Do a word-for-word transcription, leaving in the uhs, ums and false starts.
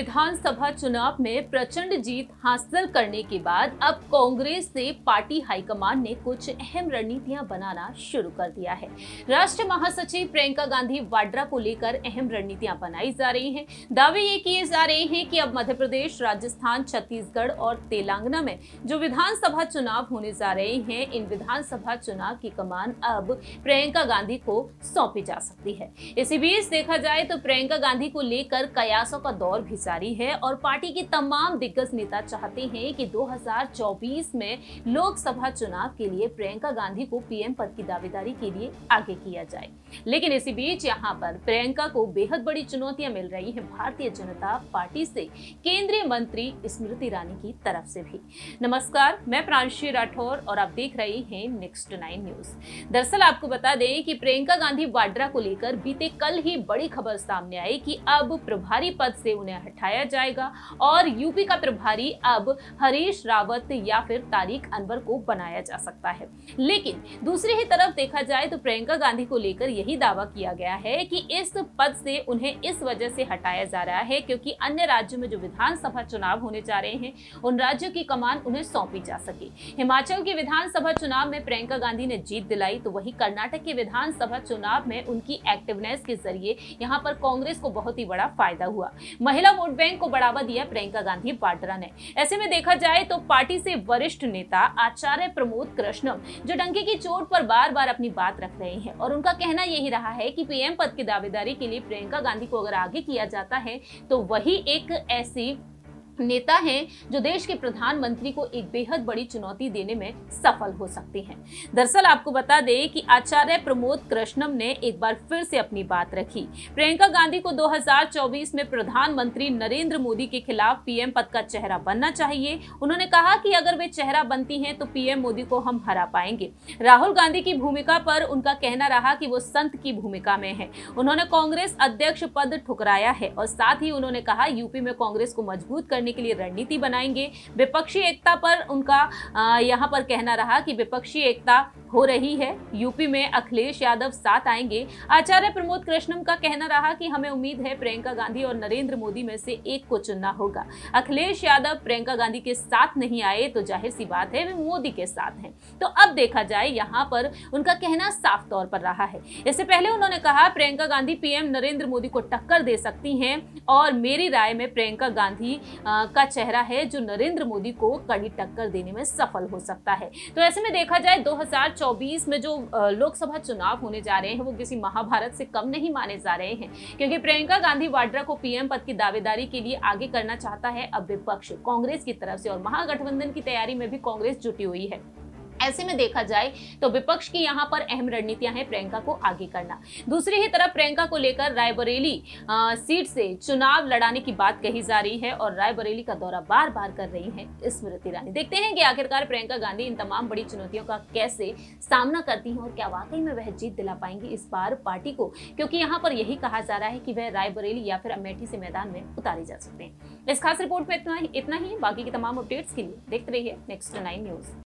विधानसभा चुनाव में प्रचंड जीत हासिल करने के बाद अब कांग्रेस से पार्टी हाईकमान ने कुछ अहम रणनीतियां बनाना शुरू कर दिया है। राष्ट्रीय महासचिव प्रियंका गांधी वाड्रा को लेकर अहम रणनीतियां बनाई जा रही हैं। दावे ये किए जा रहे हैं कि अब मध्य प्रदेश, राजस्थान, छत्तीसगढ़ और तेलंगाना में जो विधानसभा चुनाव होने जा रहे हैं, इन विधानसभा चुनाव की कमान अब प्रियंका गांधी को सौंपी जा सकती है। इसी बीच देखा जाए तो प्रियंका गांधी को लेकर कयासों का दौर भी जारी है और पार्टी के तमाम दिग्गज नेता चाहते हैं कि दो हज़ार चौबीस में लोकसभा चुनाव के लिए प्रियंका गांधी को पीएम पद की दावेदारी के लिए आगे किया जाए। लेकिन इसी बीच यहां पर प्रियंका को बेहद बड़ी चुनौतियां मिल रही हैं भारतीय जनता पार्टी से, केंद्रीय मंत्री स्मृति ईरानी की तरफ से भी। नमस्कार, मैं प्रांशी राठौर और आप देख रहे हैं नेक्स्ट नाइन न्यूज। दरअसल आपको बता दें कि प्रियंका गांधी वाड्रा को लेकर बीते कल ही बड़ी खबर सामने आई कि अब प्रभारी पद से उन्हें हटाया जाएगा और यूपी का प्रभारी अब हरीश रावत या फिर तारिक अनवर को बनाया जा सकता है। लेकिन दूसरी ही तरफ देखा जाए तो प्रियंका गांधी को लेकर यही दावा किया गया है कि इस पद से उन्हें इस वजह से हटाया जा रहा है क्योंकि अन्य राज्यों में जो विधानसभा चुनाव होने जा रहे हैं, उन राज्यों की कमान उन्हें सौंपी जा सके। हिमाचल के विधानसभा चुनाव में प्रियंका गांधी ने जीत दिलाई, तो वही कर्नाटक के विधानसभा चुनाव में उनकी एक्टिवनेस के जरिए यहाँ पर कांग्रेस को बहुत ही बड़ा फायदा हुआ। महिला वोट बैंक को बढ़ावा दिया प्रियंका गांधी वाड्रा ने। ऐसे में देखा जाए तो पार्टी से वरिष्ठ नेता आचार्य प्रमोद कृष्णम जो डंके की चोट पर बार बार अपनी बात रख रहे हैं और उनका कहना यही रहा है कि पीएम पद की दावेदारी के लिए प्रियंका गांधी को अगर आगे किया जाता है तो वही एक ऐसी नेता हैं जो देश के प्रधानमंत्री को एक बेहद बड़ी चुनौती देने में सफल हो सकते हैं। दरअसल आपको बता दें कि आचार्य प्रमोद कृष्णम ने एक बार फिर से अपनी बात रखी। प्रियंका गांधी को दो हज़ार चौबीस में प्रधानमंत्री नरेंद्र मोदी के खिलाफ पीएम पद का चेहरा बनना चाहिए। उन्होंने कहा कि अगर वे चेहरा बनती हैं तो पीएम मोदी को हम हरा पाएंगे। राहुल गांधी की भूमिका पर उनका कहना रहा कि वो संत की भूमिका में है। उन्होंने कांग्रेस अध्यक्ष पद ठुकराया है और साथ ही उन्होंने कहा यूपी में कांग्रेस को मजबूत करने के लिए रणनीति बनाएंगे। विपक्षी एकता पर उनका यहां पर कहना रहा कि विपक्षी एकता हो रही है, यूपी में अखिलेश यादव साथ आएंगे। आचार्य प्रमोद कृष्णम का कहना रहा कि हमें उम्मीद है प्रियंका गांधी और नरेंद्र मोदी में से एक को चुनना होगा। अखिलेश यादव प्रियंका गांधी के साथ नहीं आए तो जाहिर सी बात है वे मोदी के साथ हैं। तो अब देखा जाए यहाँ पर उनका कहना साफ तौर पर रहा है। इससे पहले उन्होंने कहा प्रियंका गांधी पीएम नरेंद्र मोदी को टक्कर दे सकती हैं और मेरी राय में प्रियंका गांधी का चेहरा है जो नरेंद्र मोदी को कड़ी टक्कर देने में सफल हो सकता है। तो ऐसे में देखा जाए दो हज़ार चौबीस में जो लोकसभा चुनाव होने जा रहे हैं वो किसी महाभारत से कम नहीं माने जा रहे हैं क्योंकि प्रियंका गांधी वाड्रा को पीएम पद की दावेदारी के लिए आगे करना चाहता है अब विपक्ष कांग्रेस की तरफ से और महागठबंधन की तैयारी में भी कांग्रेस जुटी हुई है। ऐसे में देखा जाए तो विपक्ष की यहाँ पर अहम रणनीतियां हैं प्रियंका को आगे करना। दूसरी ही तरफ प्रियंका को लेकर रायबरेली सीट से चुनाव लड़ाने की बात कही जा रही है और रायबरेली का दौरा बार बार कर रही है स्मृति ईरानी। देखते हैं कि आखिरकार प्रियंका गांधी इन तमाम बड़ी चुनौतियों का कैसे सामना करती हैं और क्या वाकई में वह जीत दिला पाएंगी इस बार पार्टी को, क्योंकि यहाँ पर यही कहा जा रहा है कि वह रायबरेली या फिर अमेठी से मैदान में उतारे जा सकते हैं। इस खास रिपोर्ट में इतना ही इतना ही बाकी की तमाम अपडेट्स के लिए देखते रहिए नेक्स्ट नाइन न्यूज।